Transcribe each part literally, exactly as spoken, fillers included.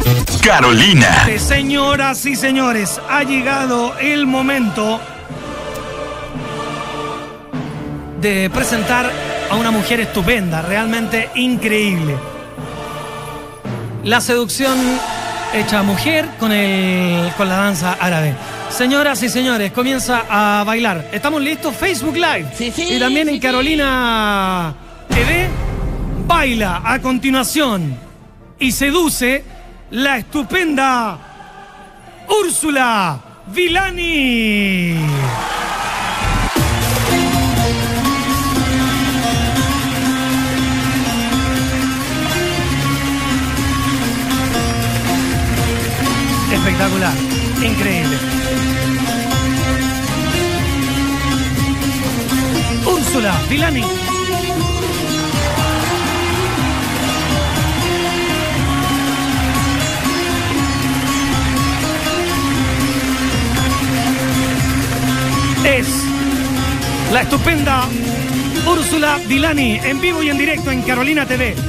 Carolina. Señoras y señores, ha llegado el momento de presentar a una mujer estupenda, realmente increíble. La seducción hecha mujer con, el, con la danza árabe. Señoras y señores, comienza a bailar. ¿Estamos listos? Facebook Live. Sí, sí, y también sí, en Carolina T V. Baila a continuación y seduce la estupenda Úrsula Villani. Espectacular, increíble. Úrsula Villani. Es la estupenda Úrsula Villani en vivo y en directo en Carolina T V.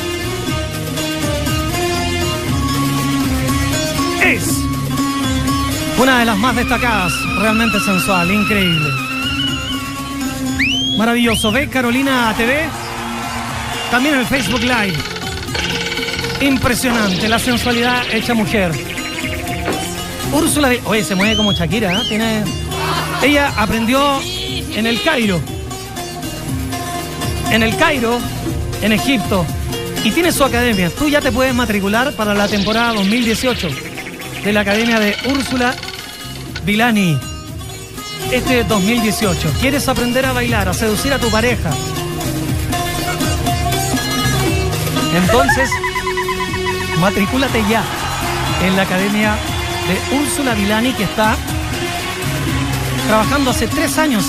Es una de las más destacadas, realmente sensual, increíble. Maravilloso. ¿Ve Carolina T V? También el Facebook Live. Impresionante, la sensualidad hecha mujer. Úrsula, oye, se mueve como Shakira, ¿eh? Tiene... Ella aprendió en el Cairo. En el Cairo, en Egipto. Y tiene su academia. Tú ya te puedes matricular para la temporada dos mil dieciocho de la academia de Úrsula Villani. Este dos mil dieciocho. ¿Quieres aprender a bailar, a seducir a tu pareja? Entonces, matricúlate ya en la academia de Úrsula Villani, que está trabajando hace tres años.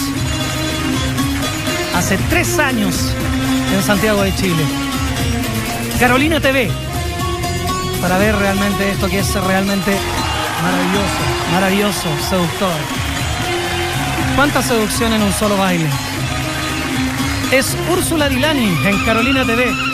Hace tres años en Santiago de Chile. Carolina T V. Para ver realmente esto que es realmente maravilloso, maravilloso, seductor. ¿Cuánta seducción en un solo baile? Es Úrsula Villani en Carolina T V.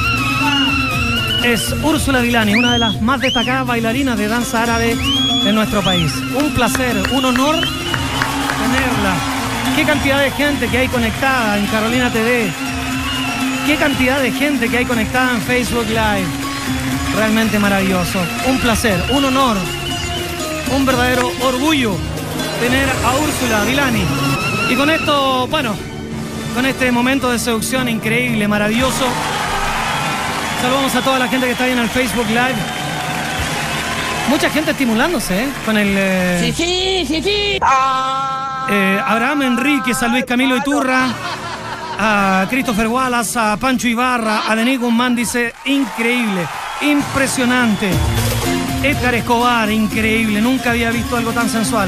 Es Úrsula Villani, una de las más destacadas bailarinas de danza árabe de nuestro país. Un placer, un honor tenerla. Qué cantidad de gente que hay conectada en Carolina T V. Qué cantidad de gente que hay conectada en Facebook Live. Realmente maravilloso. Un placer, un honor, un verdadero orgullo tener a Úrsula Villani. Y con esto, bueno, con este momento de seducción increíble, maravilloso, saludamos a toda la gente que está ahí en el Facebook Live. Mucha gente estimulándose, ¿eh? Con el... Eh, sí, sí, sí, sí. Ah. Eh, Abraham Enríquez, a Luis Camilo Iturra, a Christopher Wallace, a Pancho Ibarra, a Denis Guzmán, dice, increíble, impresionante. Edgar Escobar, increíble, nunca había visto algo tan sensual.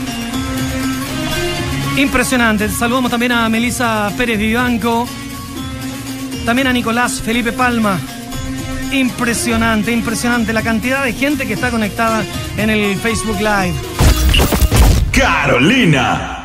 Impresionante. Saludamos también a Melissa Pérez Vivanco, también a Nicolás Felipe Palma. Impresionante, impresionante la cantidad de gente que está conectada en el Facebook Live. Carolina.